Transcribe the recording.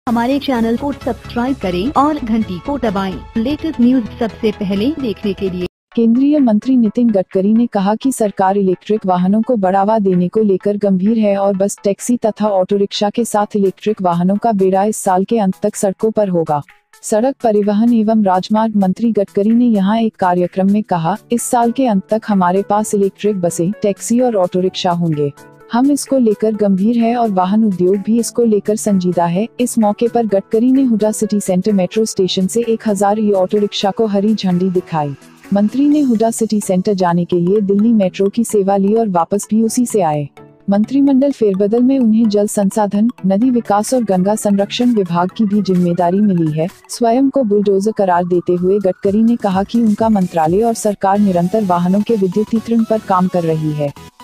हमारे चैनल को सब्सक्राइब करें और घंटी को दबाएं। लेटेस्ट न्यूज सबसे पहले देखने के लिए। केंद्रीय मंत्री नितिन गडकरी ने कहा कि सरकार इलेक्ट्रिक वाहनों को बढ़ावा देने को लेकर गंभीर है और बस, टैक्सी तथा ऑटो रिक्शा के साथ इलेक्ट्रिक वाहनों का बेड़ा इस साल के अंत तक सड़कों पर होगा। सड़क परिवहन एवं राजमार्ग मंत्री गडकरी ने यहां एक कार्यक्रम में कहा, इस साल के अंत तक हमारे पास इलेक्ट्रिक बसें, टैक्सी और ऑटो रिक्शा होंगे। हम इसको लेकर गंभीर है और वाहन उद्योग भी इसको लेकर संजीदा है। इस मौके पर गडकरी ने Huda city centre metro station से 1000 ई ऑटो रिक्शा को हरी झंडी दिखाई। मंत्री ने हुडा सिटी सेंटर जाने के लिए दिल्ली मेट्रो की सेवा ली और वापस भी उसी से आए। मंत्रिमंडल फेरबदल में उन्हें जल संसाधन, नदी विकास और गंगा संरक्षण विभाग की भी जिम्मेदारी मिली है। स्वयं को बुलडोजर करार देते हुए गडकरी ने कहा कि उनका मंत्रालय और सरकार निरंतर वाहनों के विद्युतीकरण पर काम कर रही है।